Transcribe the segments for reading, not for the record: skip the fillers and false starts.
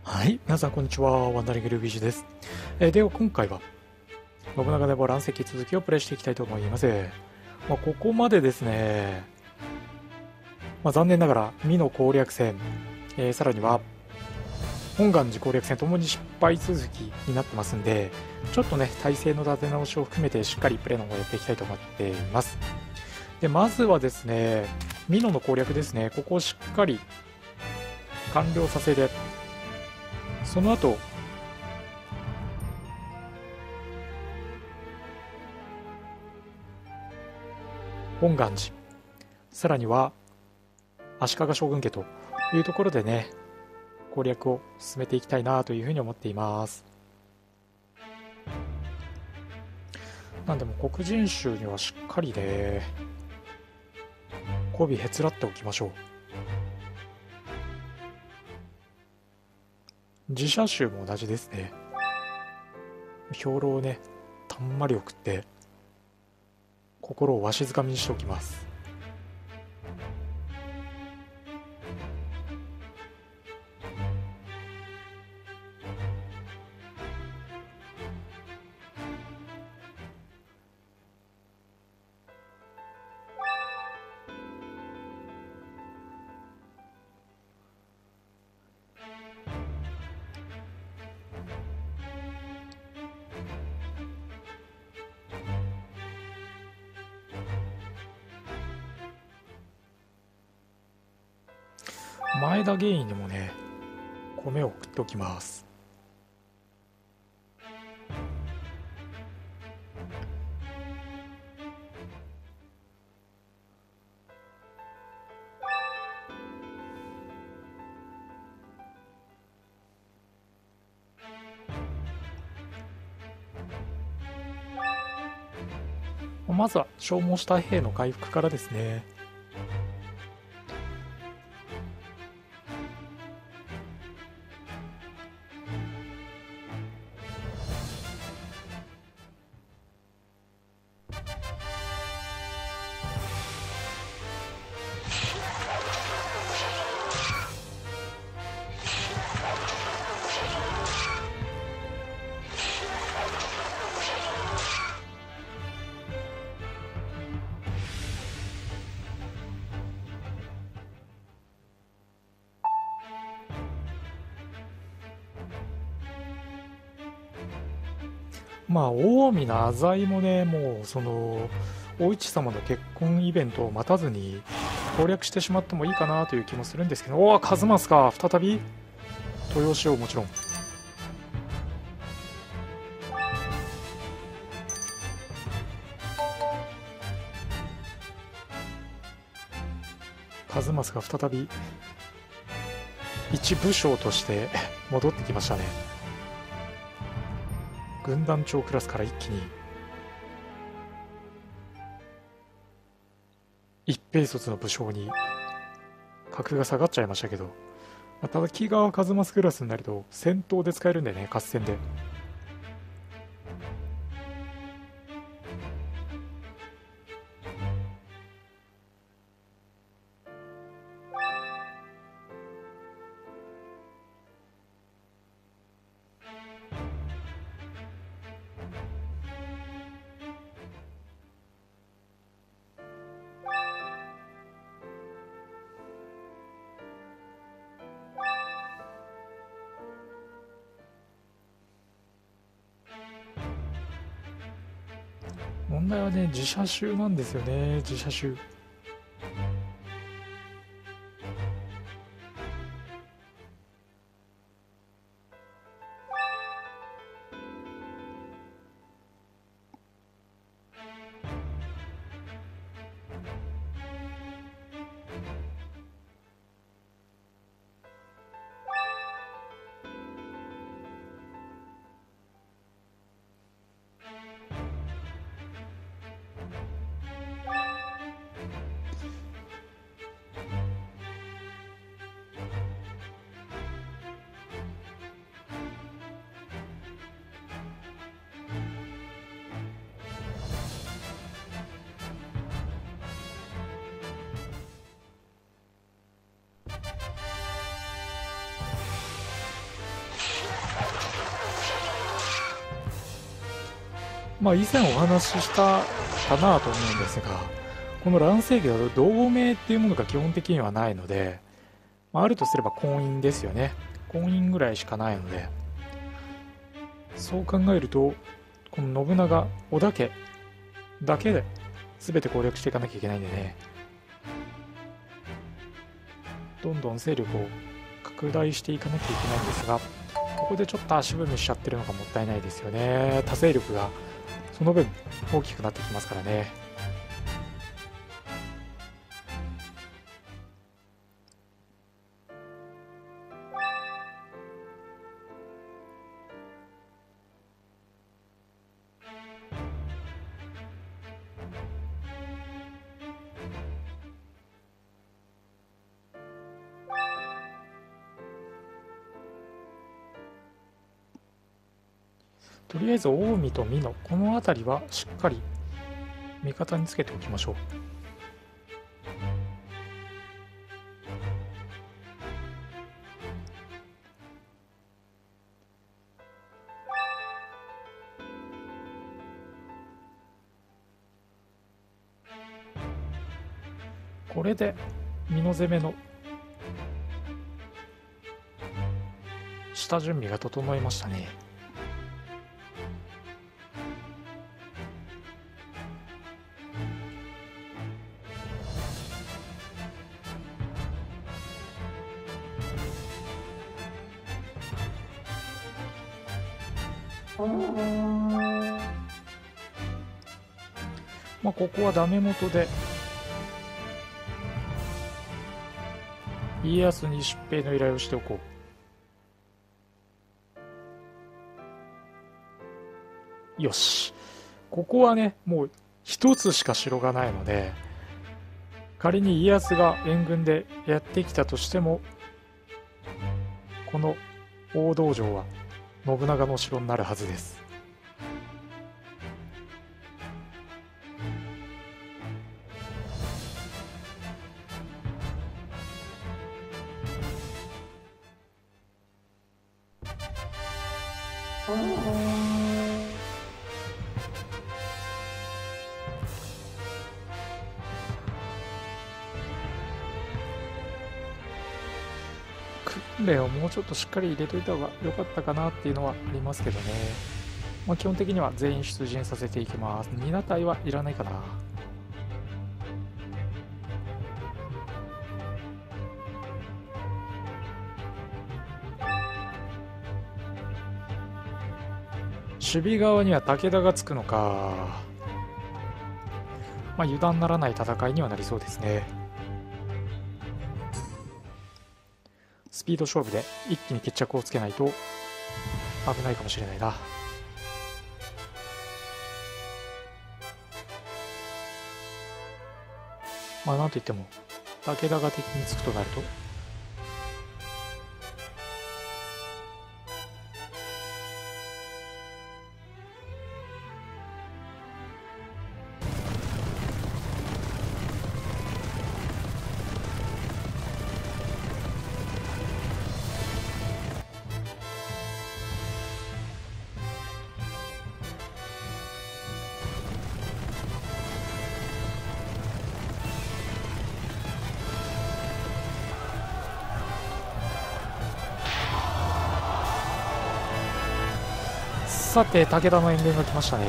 はい、皆さんこんにちは。ワンダリングルビージュです。では今回は信長の野望乱石続きをプレイしていきたいと思います。ここまでですね、残念ながら美濃攻略戦、さらには本願寺攻略戦ともに失敗続きになってますんで、ちょっとね体勢の立て直しを含めてしっかりプレイの方をやっていきたいと思っています。でまずはですね、美濃の攻略ですね、ここをしっかり完了させて、その後本願寺、さらには足利将軍家というところでね、攻略を進めていきたいなというふうに思っています。なんでも黒人衆にはしっかりね媚びへつらっておきましょう。自社衆も同じですね。兵糧をねたんまり送って心をわしづかみにしておきます。前田議員にもね米を送っておきます。まずは消耗した兵の回復からですね。近江の浅井もね、もうそのお市様の結婚イベントを待たずに攻略してしまってもいいかなという気もするんですけど、おお、数正か、再び豊洲をもちろん。数正が再び一武将として戻ってきましたね。軍団長クラスから一気に一兵卒の武将に格が下がっちゃいましたけど、ただ木川一正クラスになると戦闘で使えるんでね、合戦で。問題はね、自社集なんですよね、自社集。 まあ以前お話ししたかなと思うんですが、この乱世紀だと同盟っていうものが基本的にはないので、まあ、あるとすれば婚姻ですよね。婚姻ぐらいしかないので、そう考えるとこの信長織田家だけで全て攻略していかなきゃいけないんでね、どんどん勢力を拡大していかなきゃいけないんですが、ここでちょっと足踏みしちゃってるのがもったいないですよね。多勢力がその分大きくなってきますからね。とりあえず近江と美濃、この辺りはしっかり味方につけておきましょう。これで美濃攻めの下準備が整いましたね。まあここはダメ元で家康に出兵の依頼をしておこう。よし、ここはねもう一つしか城がないので、仮に家康が援軍でやってきたとしても、この大道城は信長の城になるはずです。訓練をもうちょっとしっかり入れといた方が良かったかなっていうのはありますけどね。まあ、基本的には全員出陣させていきます。2隊はいらないかな。守備側には武田がつくのか。まあ油断ならない戦いにはなりそうですね。スピード勝負で一気に決着をつけないと危ないかもしれないな。まあなんといっても武田が敵につくとなるとさて武田の援軍が来ましたね。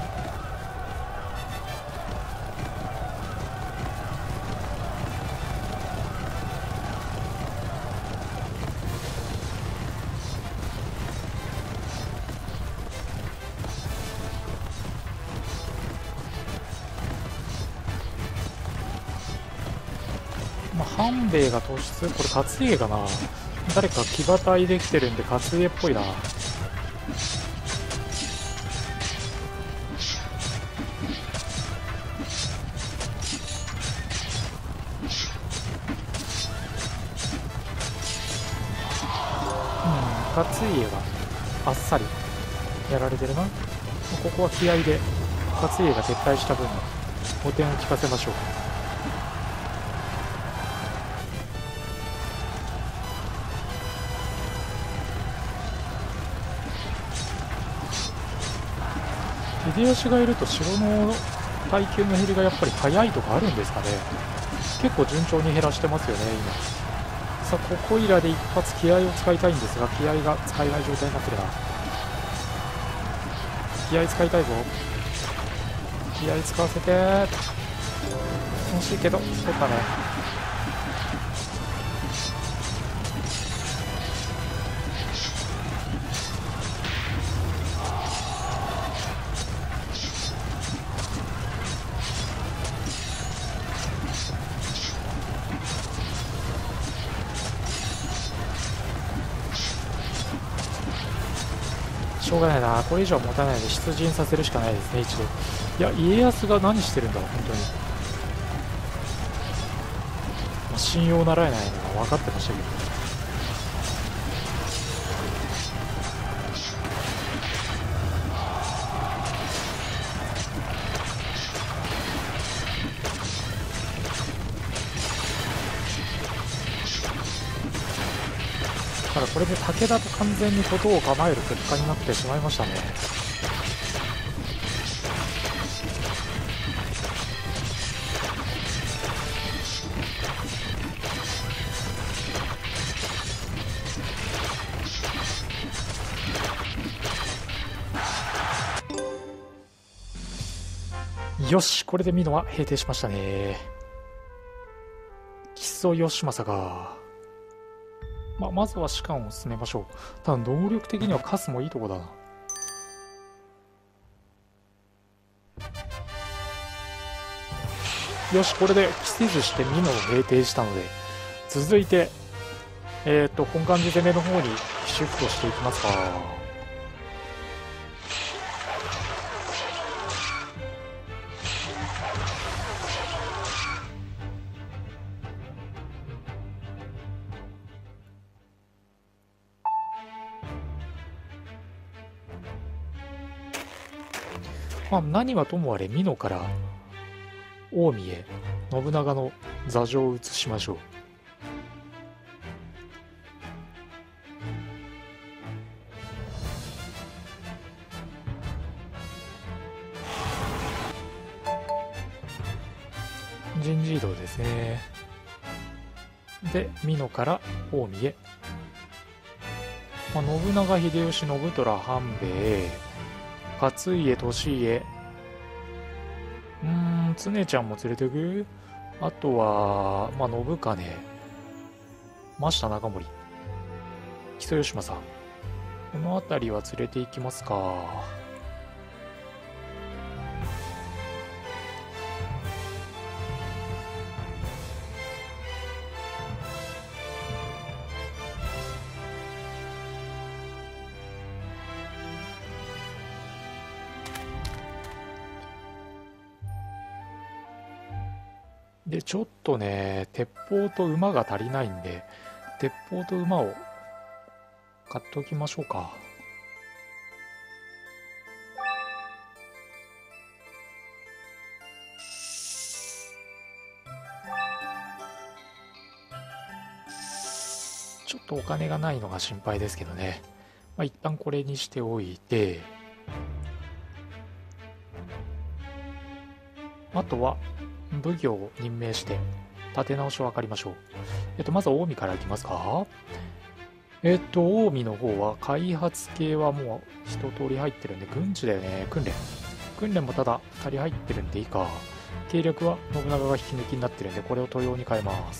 まあ、半兵衛が突出、これ勝家かな。誰か騎馬隊できてるんで勝家っぽいな。勝家があっさりやられてるな。ここは気合で勝家が撤退した分の補填を効かせましょう。 秀吉がいると城の耐久の減りがやっぱり早いとかあるんですかね。結構順調に減らしてますよね今。さあここいらで一発気合を使いたいんですが、気合が使えない状態になってるな。気合使いたいぞ。気合使わせて。惜しいけど取ったね。しょうがないな、これ以上は持たないので出陣させるしかないですね一度。いや家康が何してるんだろう本当に、まあ、信用ならえないのは分かってましたけど、ただこれで武田と完全に事を構える結果になってしまいましたね。よし、これで美濃は平定しましたね。木曽義政が、まずは士官を進めましょう。ただ能力的にはカスもいいとこだな。よし、これで期せずして美濃を平定したので、続いて本願寺攻めの方にシフトしていきますか。何はともあれ美濃から近江へ信長の座上を移しましょう。人事異動ですね。で美濃から近江へ、信長秀吉信虎半兵衛勝家利家、常ちゃんも連れてく。あとは信兼、真下長森、木曽義政、この辺りは連れて行きますか。でちょっとね鉄砲と馬が足りないんで、鉄砲と馬を買っておきましょうか。ちょっとお金がないのが心配ですけどね。一旦これにしておいて、あとは奉行を任命して立て直しを図りましょう。まずは近江からいきますか。近江の方は開発系はもう一通り入ってるんで、軍事だよね。訓練もただ2人入ってるんでいいか。計略は信長が引き抜きになってるんで、これを豊用に変えます。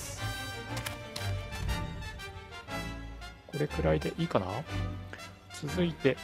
これくらいでいいかな。続いて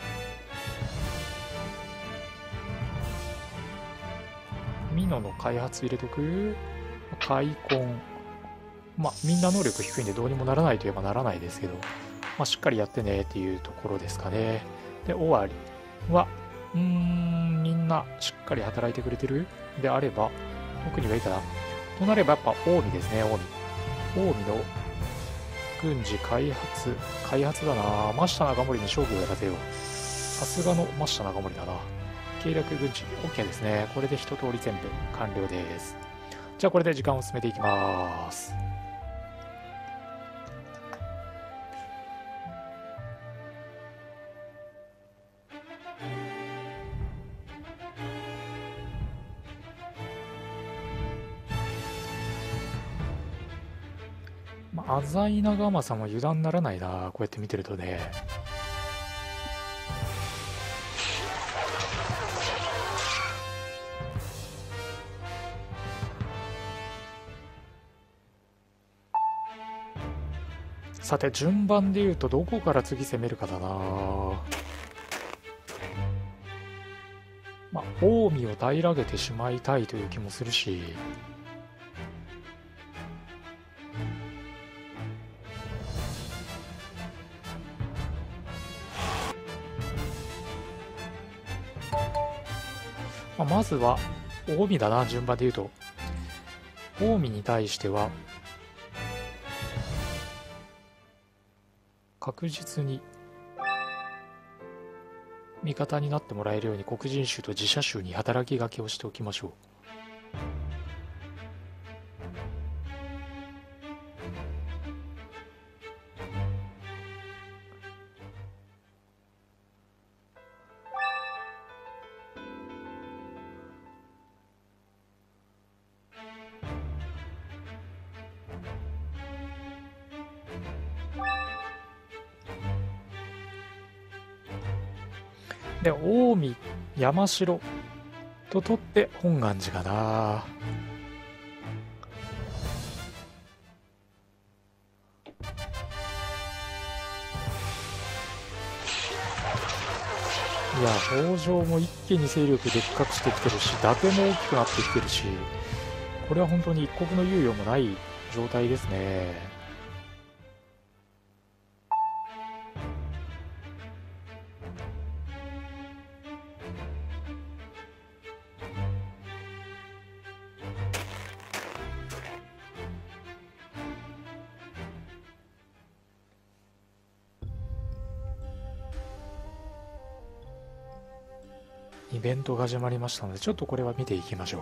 美濃の開発入れとく。開墾、みんな能力低いんでどうにもならないといえばならないですけど、しっかりやってねっていうところですかね。で終わりはみんなしっかり働いてくれてるであれば特にはいいかなとなれば、やっぱ近江ですね。近江の軍事開発だな。真下長森に勝負をやらせよう。さすがの真下長森だな。計略軍事 OK ですね。これで一通り全部完了です。じゃあこれで時間を進めていきます。 浅井長政も油断ならないな、こうやって見てるとね。さて順番で言うとどこから次攻めるかだな。近江を平らげてしまいたいという気もするし、まずは近江だな。順番で言うと近江に対しては確実に味方になってもらえるように黒人衆と自社衆に働きかけをしておきましょう。で近江山城と取って本願寺かな。いや北条も一気に勢力でっかくしてきてるし、伊達も大きくなってきてるし、これは本当に一国の猶予もない状態ですね。イベントが始まりましたので、ちょっとこれは見ていきましょう。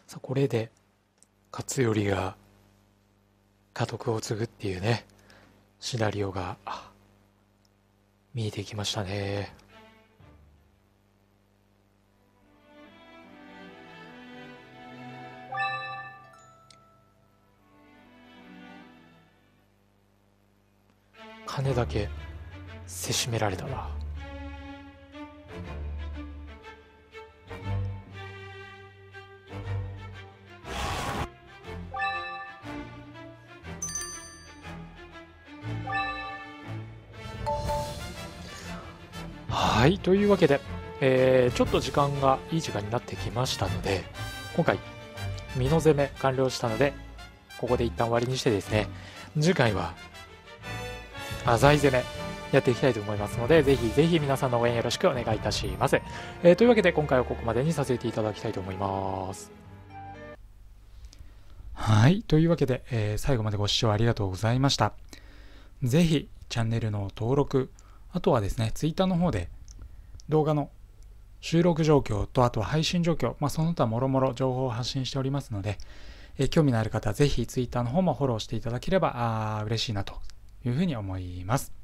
さあこれで勝頼が家督を継ぐっていうねシナリオが見えてきましたね。金だけせしめられたな。はい、というわけで、ちょっといい時間になってきましたので、今回美濃攻め完了したのでここで一旦終わりにしてですね、次回は浅井攻めやっていきたいと思いますので、ぜひぜひ皆さんの応援よろしくお願いいたします。というわけで今回はここまでにさせていただきたいと思います。はい、というわけで、最後までご視聴ありがとうございました。ぜひチャンネルの登録、あとはですね、Twitter の方で動画の収録状況と、あとは配信状況、その他もろもろ情報を発信しておりますので、興味のある方はぜひ Twitter の方もフォローしていただければ嬉しいなというふうに思います。